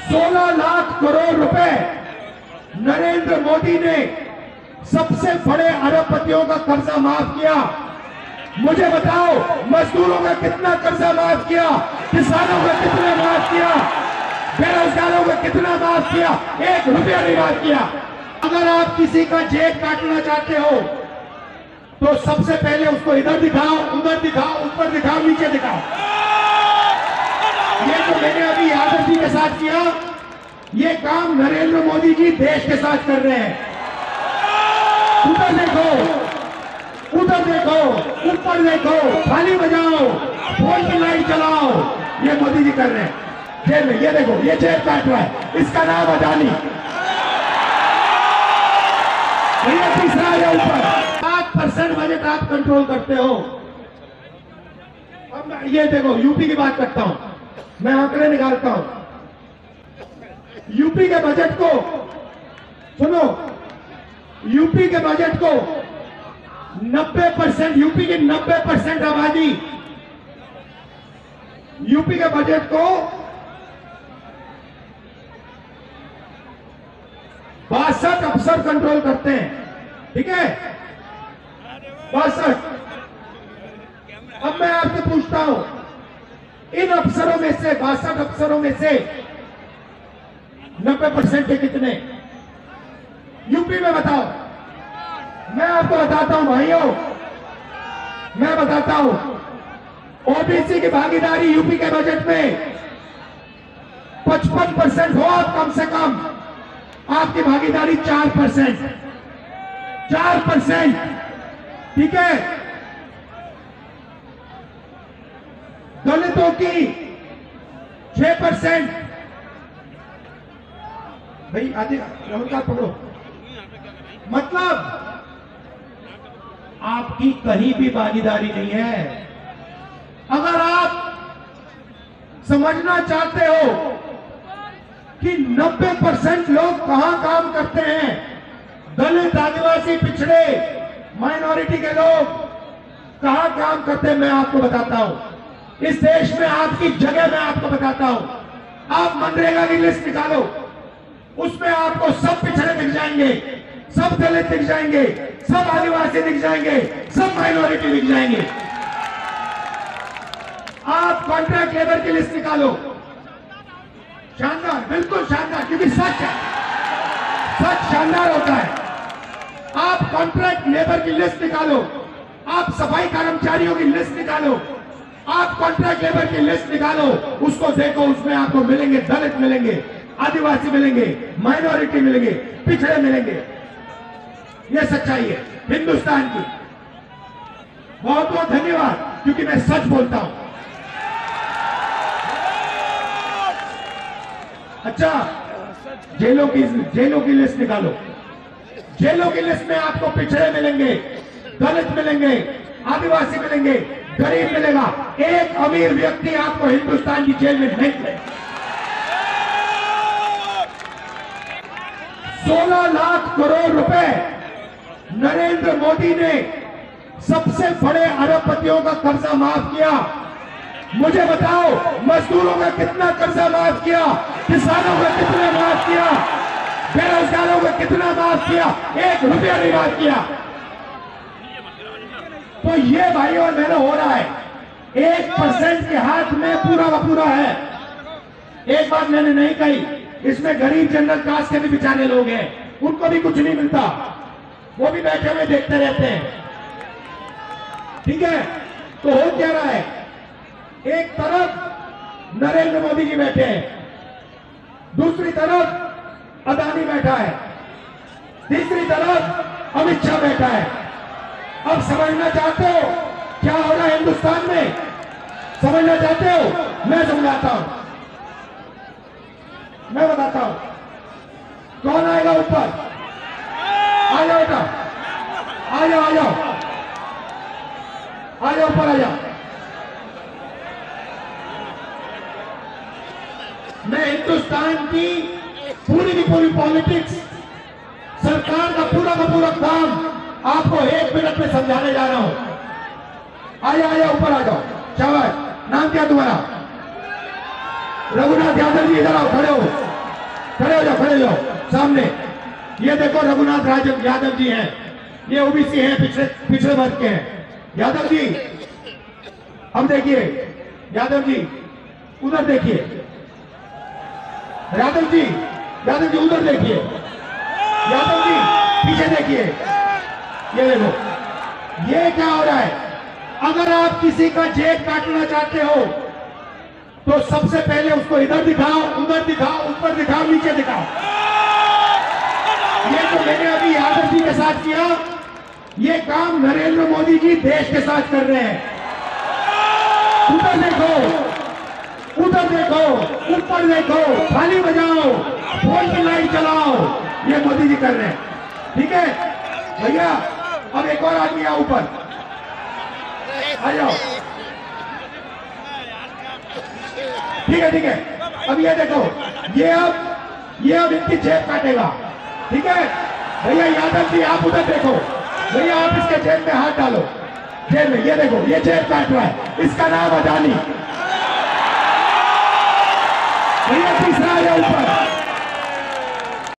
16 लाख करोड़ रुपए नरेंद्र मोदी ने सबसे बड़े अरबपतियों का कर्जा माफ किया। मुझे बताओ, मजदूरों का कितना कर्जा माफ किया, किसानों का कितना माफ किया, बेरोजगारों का कितना माफ किया? 1 रुपया नहीं माफ किया। अगर आप किसी का जेब काटना चाहते हो तो सबसे पहले उसको इधर दिखाओ, उधर दिखाओ, ऊपर दिखाओ, नीचे दिखाओ। ये तो मैंने अभी यादव जी के साथ किया, ये काम नरेंद्र मोदी जी देश के साथ कर रहे हैं। उधर देखो, उधर देखो, ऊपर देखो, थाली बजाओ, फोन की लाइट चलाओ, ये मोदी जी कर रहे हैं। जेब में ये देखो, ये जेब काट रहा है, इसका नाम अदानी। ये तीसरा है ऊपर। 7% बजट आप कंट्रोल करते हो। अब मैं ये देखो, यूपी की बात करता हूं, मैं आंकड़े निकालता हूं। यूपी के बजट को सुनो, यूपी के बजट को 90%, यूपी की 90% आबादी यूपी के बजट को 62 अफसर कंट्रोल करते हैं। ठीक है, 62। अब मैं आपसे पूछता हूं, इन अफसरों में से 62 अफसरों में से 90% के कितने यूपी में? बताओ। मैं आपको बताता हूं भाइयों, मैं बताता हूं, ओबीसी की भागीदारी यूपी के बजट में 55% हो, कम से कम आपकी भागीदारी 4%। 4%, ठीक है। दलितों की 6%। भाई आधे का पकड़ो। मतलब आपकी कहीं भी भागीदारी नहीं है। अगर आप समझना चाहते हो कि 90% लोग कहां काम करते हैं, दलित, आदिवासी, पिछड़े, माइनॉरिटी के लोग कहां काम करते हैं, मैं आपको बताता हूं। इस देश में आपकी जगह मैं आपको बताता हूं। आप मनरेगा की लिस्ट निकालो, उसमें आपको सब पिछड़े दिख जाएंगे, सब दलित दिख जाएंगे, सब आदिवासी दिख जाएंगे, सब माइनॉरिटी दिख जाएंगे। आप कॉन्ट्रैक्ट लेबर की लिस्ट निकालो, शानदार, बिल्कुल शानदार, क्योंकि सच है, सच शानदार होता है। आप कॉन्ट्रैक्ट लेबर की लिस्ट निकालो, आप सफाई कर्मचारियों की लिस्ट निकालो, आप कॉन्ट्रैक्ट लेबर की लिस्ट निकालो, उसको देखो, उसमें आपको मिलेंगे दलित, मिलेंगे आदिवासी, मिलेंगे माइनॉरिटी, मिलेंगे पिछड़े, मिलेंगे। यह सच्चाई है हिंदुस्तान की। बहुत बहुत धन्यवाद, क्योंकि मैं सच बोलता हूं। अच्छा, जेलों की लिस्ट निकालो। जेलों की लिस्ट में आपको पिछड़े मिलेंगे, दलित मिलेंगे, आदिवासी मिलेंगे, गरीब मिलेगा। एक अमीर व्यक्ति आपको हिंदुस्तान की जेल में नहीं मिलेगा। 16 लाख करोड़ रुपए नरेंद्र मोदी ने सबसे बड़े अरबपतियों का कर्जा माफ किया। मुझे बताओ, मजदूरों का कितना कर्जा माफ किया, किसानों का कितना माफ किया, बेरोजगारों का कितना माफ किया? 1 रुपया नहीं माफ किया। तो ये भाइयों और बहनों हो रहा है, 1% के हाथ में पूरा का पूरा है। एक बात मैंने नहीं कही, इसमें गरीब जनरल कास्ट के भी बेचारे लोग हैं, उनको भी कुछ नहीं मिलता, वो भी बैठे हुए देखते रहते हैं। ठीक है, तो हो क्या रहा है, एक तरफ नरेंद्र मोदी जी बैठे हैं, दूसरी तरफ अदानी बैठा है, तीसरी तरफ अमित शाह बैठा है। अब समझना चाहते हो क्या हो रहा है हिंदुस्तान में? समझना चाहते हो? मैं समझाता हूं, मैं बताता हूं। कौन आएगा ऊपर? आ जाओ बेटा, आ जाओ, आ जाओ, आ जाओ, ऊपर आ जाओ। मैं हिंदुस्तान की पूरी पॉलिटिक्स, सरकार का पूरा काम आपको 1 मिनट में समझाने जा रहा हूं। आया ऊपर आ जाओ। शाबाश। नाम क्या तुम्हारा? रघुनाथ यादव जी, इधर आओ, खड़े हो। खड़े जाओ सामने। ये देखो रघुनाथ यादव जी हैं, ये ओबीसी हैं, पिछड़े वर्ग के हैं। यादव जी अब देखिए, यादव जी उधर देखिए, यादव जी उधर देखिए, यादव जी पीछे देखिए। ये देखो ये क्या हो रहा है। अगर आप किसी का जेब काटना चाहते हो तो सबसे पहले उसको इधर दिखाओ, उधर दिखाओ, ऊपर दिखाओ, नीचे दिखाओ। ये तो मैंने अभी यादव जी के साथ किया, ये काम नरेंद्र मोदी जी देश के साथ कर रहे हैं। उधर देखो, उधर देखो, ऊपर देखो, थाली बजाओ, फोन की लाइट चलाओ, ये मोदी जी कर रहे हैं। ठीक है भैया, अब एक और आदमी आओ ऊपर आ जाओ। ठीक है अब ये देखो, ये अब इनकी जेब काटेगा। ठीक है भैया, यादव जी आप उधर देखो, भैया आप इसके जेब में हाथ डालो, जेब में। ये देखो ये जेब काट रहा है, इसका नाम अदानी। भैया तीसरा आ जाओ ऊपर।